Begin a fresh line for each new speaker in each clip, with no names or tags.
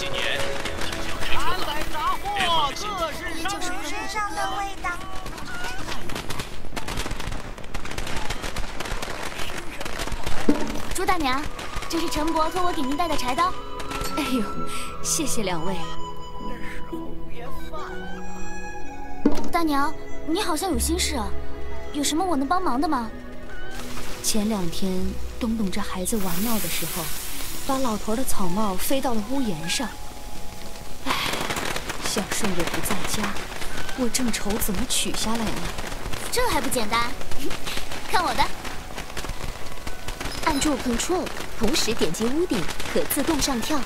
几年即将开春了，别放心。
也就是身上的味道。
朱大娘，这是陈伯托我给您带的柴刀。
哎呦，谢谢两位。
大娘，你好像有心事啊，有什么我能帮忙的吗？
前2天东东这孩子玩闹的时候，把老头的草帽飞到了屋檐上。唉，孝顺也不在家，我正愁怎么取下来呢。
这还不简单，看我的。
按住 Ctrl， 同时点击屋顶，可自动上跳。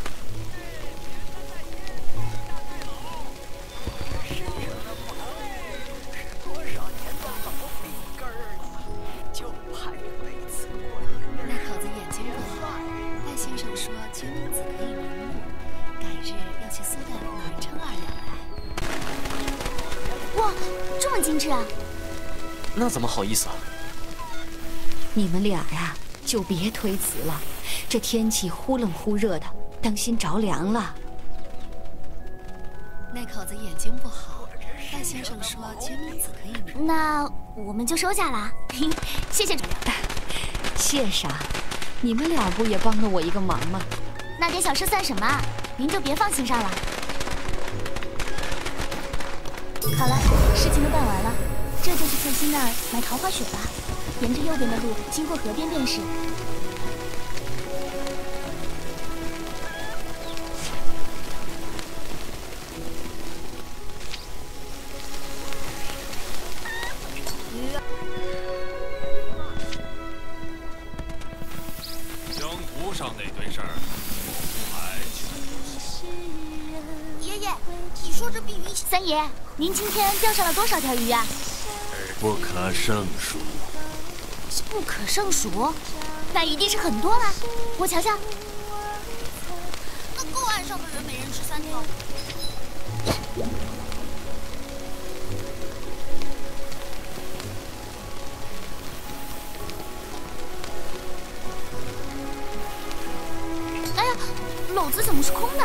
那口子眼睛不好，戴先生说金木子可以明目，改日要去苏大夫那儿称2两来。
哇，这么精致啊！
那怎么好意思啊？
你们俩呀，就别推辞了。这天气忽冷忽热的，当心着凉了。那口子眼睛不好，戴先生说金木子可以明目。
那我们就收下了，谢谢主任。
谢啥？你们俩不也帮了我一个忙吗？
那点小事算什么？您就别放心上了。好了，事情都办完了，这就去翠溪那儿买桃花雪吧。沿着右边的路经过河边便是。
江湖上那堆事儿，还
爷爷，你说这碧云
三爷，您今天钓上了多少条鱼啊？
不可胜数。
不可胜数，那一定是很多了。我瞧瞧，
那够岸上的人每人吃3条。
哎呀，篓子怎么是空的？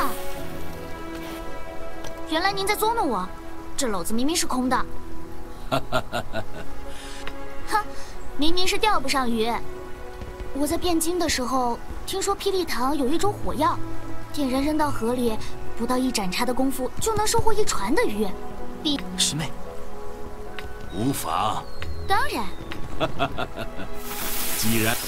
原来您在捉弄我，这篓子明明是空的。哼，明明是钓不上鱼。我在汴京的时候，听说霹雳堂有一种火药，点燃扔到河里，不到1盏茶的功夫，就能收获1船的鱼。
师妹，无妨。
当然。
既然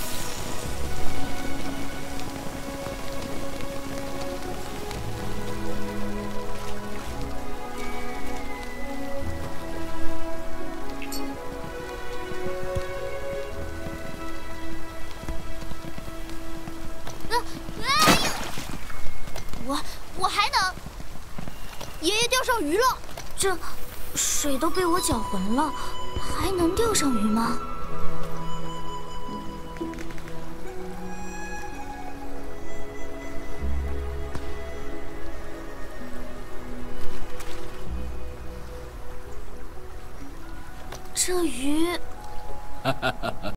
我还能。爷爷钓上鱼了，
这水都被我搅浑了，还能钓上鱼吗？这鱼